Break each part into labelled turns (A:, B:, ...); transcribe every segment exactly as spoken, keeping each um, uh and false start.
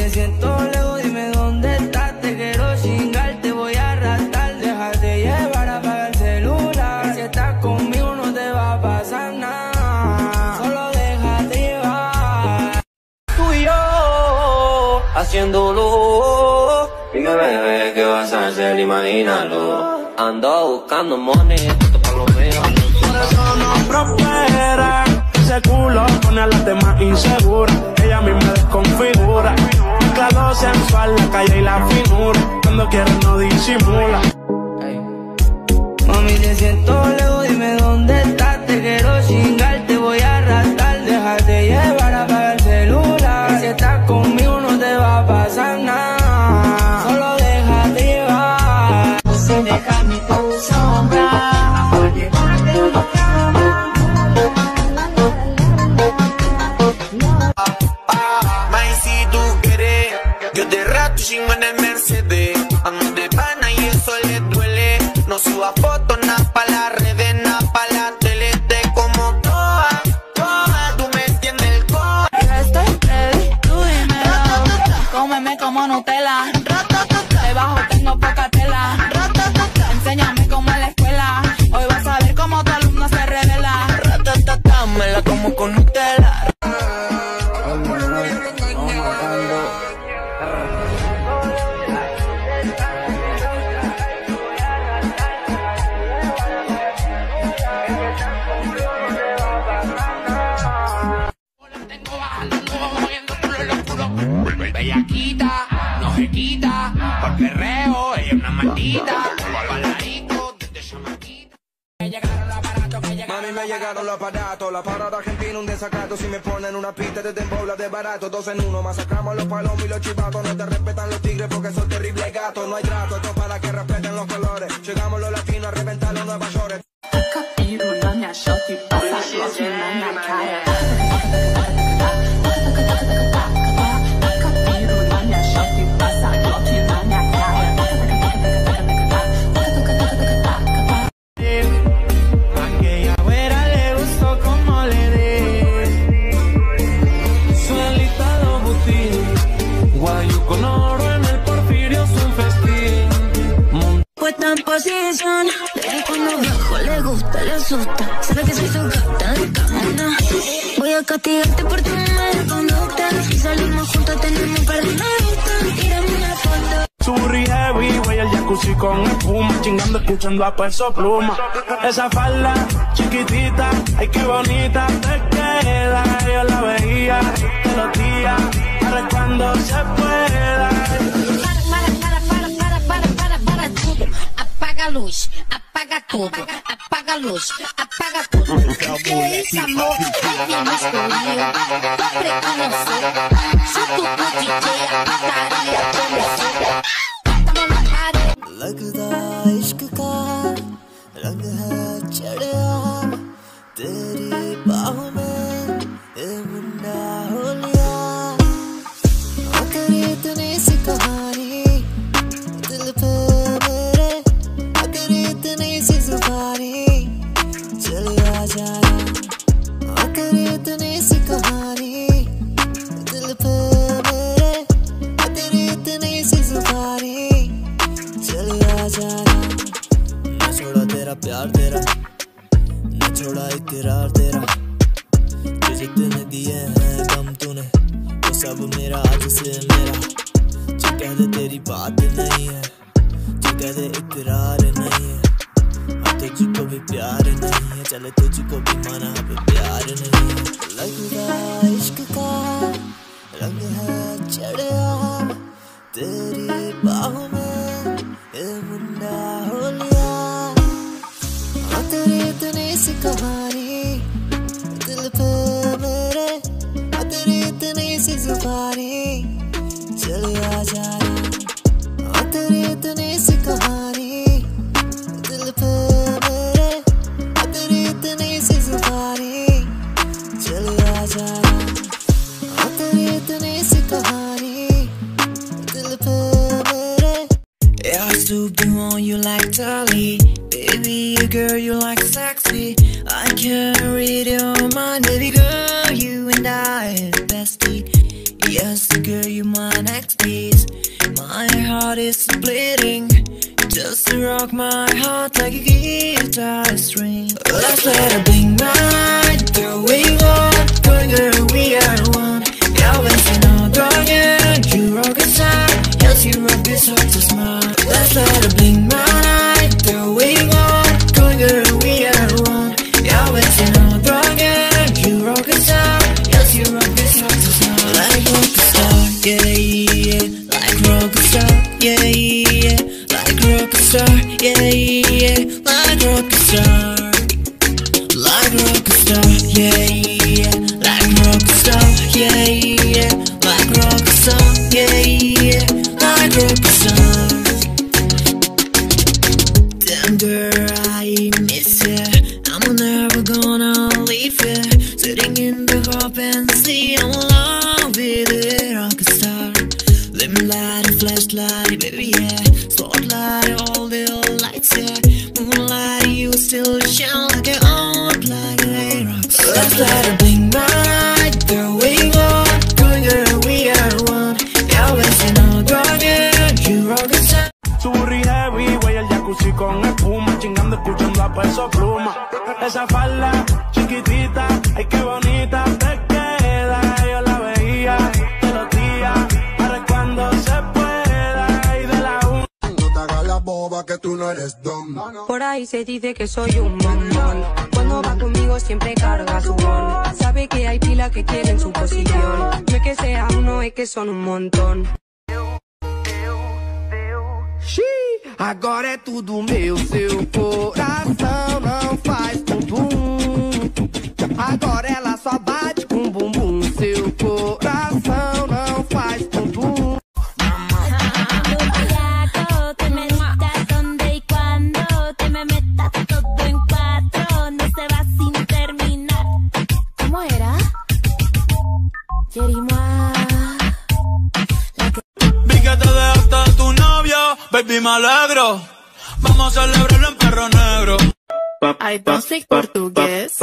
A: te siento lejos, dime dónde estás. Te quiero chingar, te voy a arrastrar. Déjate llevar, apaga el celular. Si estás conmigo no te va a pasar nada. Solo déjate llevar. Tú y yo, haciéndolo.
B: Dime, bebé, ¿qué vas a hacer? Imagínalo. Ando buscando money, esto pa' lo mío.
C: Por eso no prospera. Ese culo pone a las demás inseguras. Ella a mí me desconfigura. Claro, sensual, la calle y la finura. Cuando quiere no disimula.
A: Hey. Mami, te siento lejos, dime dónde estás. Te quiero chingar, te voy a arrastrar. Déjate llevar, apaga el celular. Si estás conmigo no te va a pasar nada. Solo déjate llevar.
D: Déjame tu sombra para llevarte a la cama.
E: May, si tú quieres, yo te rato chingo en el Mercedes. Ando de pana y eso le duele. No suba fotos, nada pa' las redes, nada pa' la tele. Te como toda, toda, tú me entiendes el co.
D: Ya estoy ready, tú dímelo. Cómeme como Nutella. Debajo tengo poca tela. Enséñame como en la escuela. Hoy vas a ver cómo tu alumno se revela.
E: Ratatata, me la como con Nutella.
F: Bellaquita, no se quita, por perreo, ella es una maldita. Bailarico desde chamaquita. Me llegaron los aparatos, me llegaron.
G: Mami, me llegaron los aparatos. La parada argentina, un desacato. Si me ponen una pista de tembola de barato. Dos en uno, masacramos los palomos y los chivatos. No te respetan los tigres porque son terribles gatos. No hay trato, esto para que respeten los colores. Llegamos los latinos a reventar los Nueva York.
C: Aquella güera le gustó como le di. Suelita do butín. Guayu con oro en el Porfirio es un festín.
H: Puesta en posición, pero cuando bajo le gusta, le asusta. Sabe que soy su gata de cama. Voy a castigarte por tu mala conducta. Si salimos juntos tenemos un par de novitas. Tírame una foto.
C: Surri heavy, güey, el jacuzzi con espuma. Chingando, escuchando a Peso Pluma. Esa falda chiquitita, ay qué bonita te queda. Yo la veía todos los días, para cuando se pueda.
H: Para, para, para, para, para, para, para tudo. Apaga a luz, apaga tudo. Apaga a luz, apaga tudo. Que esse amor vamos comigo. Pra preconhecer. Se tu for D J, a pataria começou.
I: लगदा इश्क का रंग है चढ़िया तेरी बाहों में ये मुंडा हो लिया तेरी इतनी सी कहानी दिल पे मेरे तेरी इतनी सी जुबानी चलिया जाना तेरी इतनी सी कहानी दिल पे मेरे तेरी इतनी सी जुबानी चलिया जाना न छोड़ा तेरा प्यार तेरा न छोड़ा इकरार तेरा जो जितने दिए हैं गम तूने वो सब मेरा आज से मेरा जो कह दे तेरी बात नहीं है जो कह दे इकरार नहीं है अब तुझको भी प्यार नहीं है चले तुझको भी माना अब प्यार नहीं है लगदा इश्क का रंग है चढ़िया तेरी बाहों में ये मुंडा हो लिया तेरी इतनी सी कहानी दिल पे मेरे तेरी इतनी सी जुबानी चलिया जाना तेरी इतनी सी कहानी दिल पे मेरे तेरी इतनी सी जुबानी चलिया जाना तेरी इतनी सी कहानी दिल पे मेरे
J: I stoop on you like Dolly. Baby, girl, you like sexy. I can read your mind. Baby girl, you and I are bestie. Yes, girl, you my next piece. My heart is bleeding. Just to rock my heart like a guitar string. Let's let it bling night. Girl, we want. Going girl, we are one. Yeah, when you know, darling, you rock a side. Yes, you rock this heart so smart. Let's let it bling night. Girl, we want. Going girl, we are one. Yeah, when you know, darling, you rock a side. Yes, you rock this heart so smart. Like rock a star, yeah, yeah. Like rock a star, yeah, yeah. Like rock a star, yeah, yeah. Like rock a star. Like rock a star, yeah, yeah. Like rock a star, yeah, yeah. Like rock a star, yeah, yeah. Like rock a star. Damn girl, I miss ya. I'm never gonna leave ya. Sitting in the car and see I'm in love with a rock star. Limelight and flashlight, baby, yeah. Spotlight, all the lights, yeah. Moonlight, you still shine like an old like a rock star. Let's let it bling bright, girl, we want. Going girl, we are one. Yeah, we're seeing all dragon, you rock a star.
C: Surri heavy, güey, el jacuzzi con espuma, chingando, escuchando a Peso Pluma. Esa falda chiquitita, ay qué bonita te queda. Yo la veía todos los días, para cuando se pueda y de la una.
G: No te hagas la boba que tú no eres dumb.
K: Por ahí se dice que soy un bombón. Cuando va conmigo siempre carga su bon. Sabe que hay pila que quieren su posición. No es que sea uno, es que son un montón.
A: Agora é tudo meu, seu coração não faz bumbum. Agora ela só bate com bumbum, seu coração não faz bumbum.
L: Te me digas dónde y cuándo, te me metas todo en cuatro, no se va sin terminar. ¿Cómo era? Jerimoa.
M: Vi que te dejaste tu novio, baby, me alegro. Vamos a celebrarlo en Perro Negro.
N: I don't speak portugués.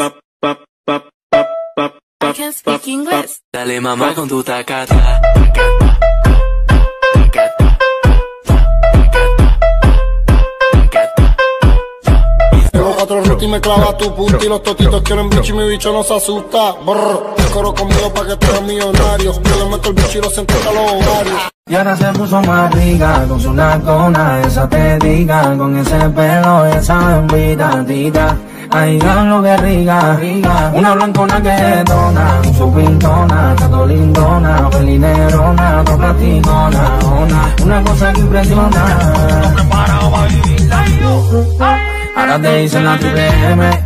N: I can speak English.
O: Dale mamá con tu tacata.
P: Tengo cuatro rutas y me clava tu punta. Y los totitos quieren bicho y mi bicho no se asusta. Brr, te coro conmigo pa' que te hagas millonario. Yo le meto el bicho y lo siento a los ovarios.
Q: Y ahora se puso más rica, con su nacona, esa tética, con ese pelo y esa envita, tita. Ay, lo que rica, rica. Una blancona que detona, su pintona, chato lindona, felinerona, dos platicona, una, una cosa que impresiona. Ahora te dicen la triple M.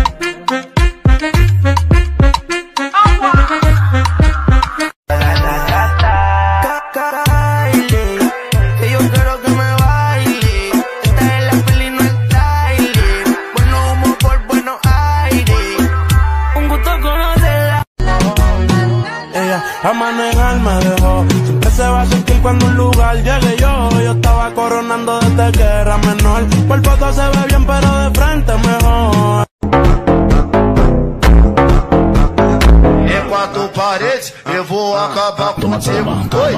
C: A manejar me dejó. Siempre se va a sentir cuando un lugar llegue yo. Yo estaba coronando desde que era menor. Por foto se ve bien pero de frente mejor.
R: É quatro paredes, eu vou acabar contigo. Oi.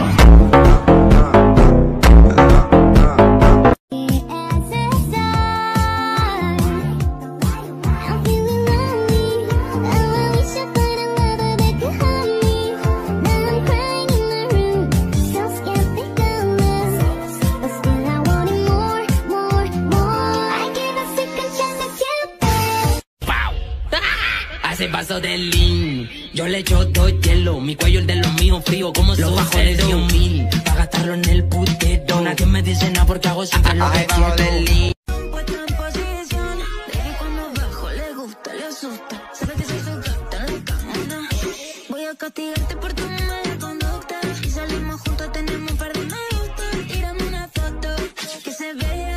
S: Hace paso del lean, yo le echo dos hielo, mi cuello el de los míos frío como los bajo de diez mil, pa' gastarlo en el putero. Nadie me dice nada porque hago siempre lo que quiero del lean.
L: Puesto en posición, de que cuando bajo le gusta, le asusta. Sabe que soy su gata en la cama. Voy a castigarte por tu mala conducta. Si salimos juntos tenemos un par de me gusta. Tírame una foto que se vea.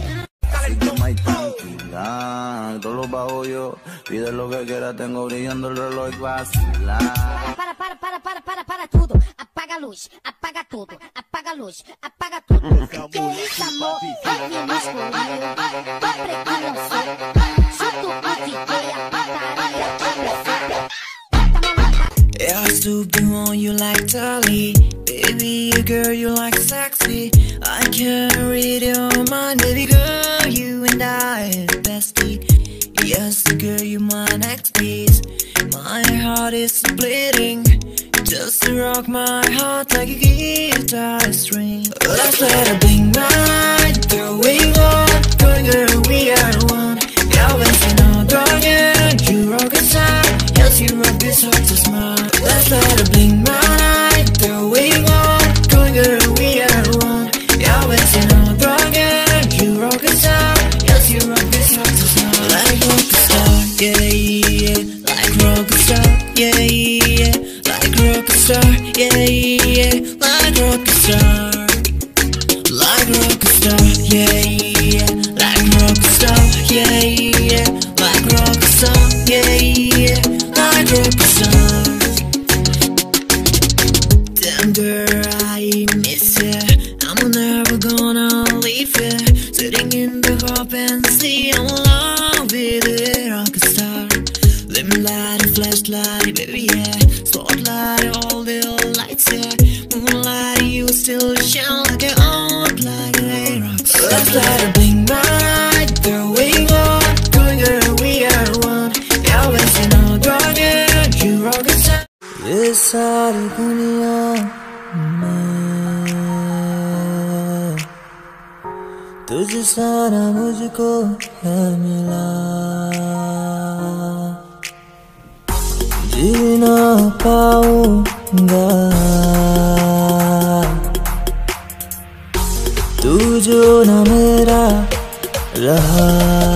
T: Tranquila, todo lo bajo yo. Pide lo que quiera, tengo brillando el reloj y vacilar.
H: Para, para, para, para, para, para tudo. Apaga a luz, apaga tudo, apaga a luz, apaga tudo. Que isso, amor? Olha masculino, tô preparando só. Só tu pode ver a pataria.
J: Yeah, I still be on you like Dolly. Baby, a girl, you like sexy. I can't read your mind, baby girl, you and I are bestie. Yes, girl, you my next piece. My heart is bleeding just to rock my heart like a guitar string. Let's let it bling right, girl, we on, going girl, we are one. Yeah, when you know, darling, you rock a side. Yes, you rock this heart to smile. Let's let it bling right, girl, we on, going girl, we are one. Yeah, when you know, darling, you rock a side. Yes, you rock this heart to smile. Like rock a star, yeah, yeah, like rock a star, yeah, yeah, like rock a star, yeah, yeah, like rock a star, like rock a star, yeah, yeah, like rock a star, yeah, yeah, like rock a star, yeah, yeah, like rock a star. Damn girl, I miss ya. I'm never gonna leave ya. Sitting in the hop and see I'm in love with a rock star. Let me light a flashlight, baby, yeah. Spotlight, all the lights, yeah. Moonlight, you still shine like an old like a rock star. Let's let it bling right, girl, we on, going girl, we are one. Yeah, when you know, darling, you rock a star.
I: ये सारी दुनिया में तुझसा ना मुझको है मिला, जी ना पाऊंगा तू जो ना मेरा रहा।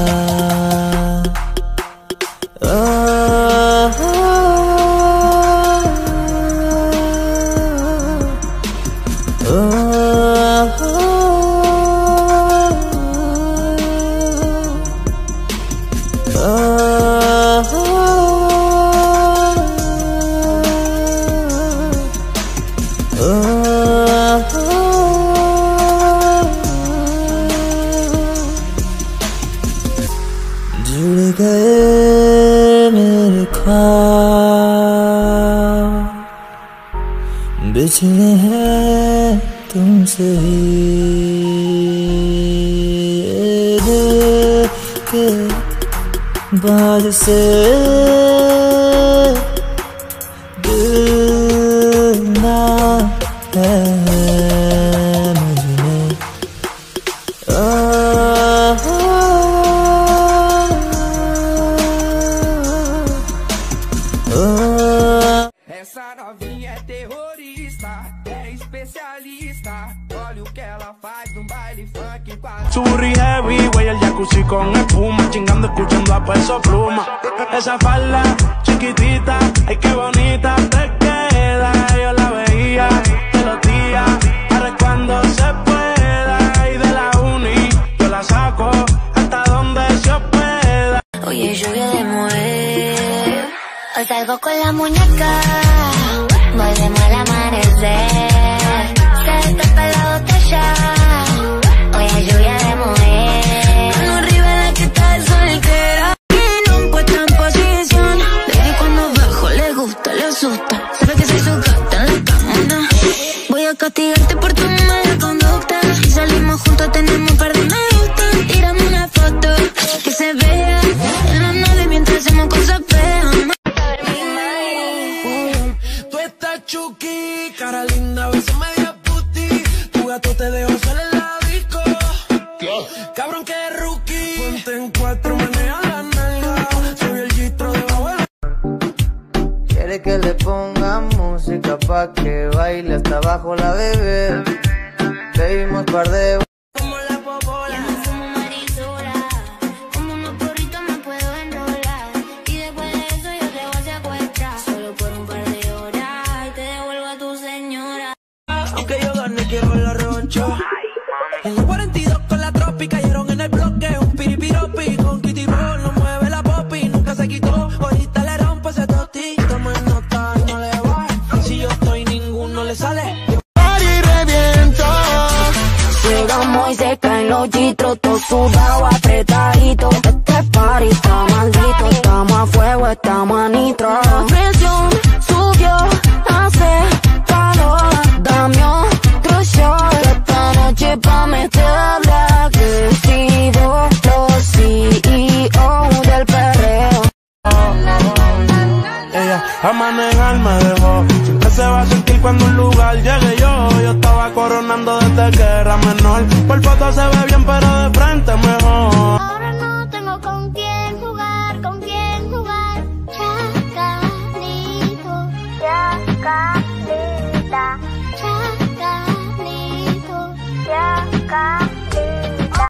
I: जुड़ गए मेरे ख्वाब, बिछड़े हैं तुमसे ही दिल के बाद से दिल ना है मुझमें।
A: Essa novinha é terrorista, é especialista. Olha o que ela faz no baile funk.
C: Su burri heavy, güey, el jacuzzi con espuma, chingando, escuchando a Peso Pluma. Esa falda chiquitita, ay qué bonita te queda. Yo la veía de los días, ahora es cuando se pueda. Y de la uni, yo la saco hasta donde se pueda.
H: Oye, lluvia de mujer, hoy salgo con la muñeca, volvemos al amanecer. Se destapa la botella, hoy hay lluvia de mujer. Mano arriba la que está soltera, y no puesta en posición. Baby, cuando bajo le gusta, le asusta. Sabe que soy su gata en la cama. Voy a castigarte por tu mala conducta. Si salimos juntos tenemos un par de me gusta. Tírame una foto que se vea en la nave mientras hacemos cosas feas.
C: Tú estás chuki, cara linda, beso media puti. Tu gato te dejó solo en la disco. Cabrón que rookie. Ponte en cuatro, menea la nalga. Soy el gistro debajo de la...
I: Quiere que le ponga música pa' que baile hasta abajo la bebé. Bebimos par de...
H: Como la popola, somos marisola. Como unos porritos me puedo enrolar. Y después de eso yo te voy a secuestrar. Solo por un par de horas y te devuelvo a tu señora.
C: Aunque yo gané, quiero la revancha. En la cuarenta y dos con la tropi cayeron en el bloque. Un piripiropi con Kitty Roll. No mueve la popi, nunca se quitó. Ahorita le rompe ese toti. Estamos en nota y no le va. Si yo estoy, ninguno le sale.
H: Llegamos y se caen los gistros, todo sudado, apretadito. Este party está maldito, estamos a fuego, estamos a nitro. La presión subió,
C: a manejar me dejó. Siempre se va a sentir cuando un lugar llegue yo. Yo estaba coronando desde que era menor. Por foto se ve bien pero de frente mejor.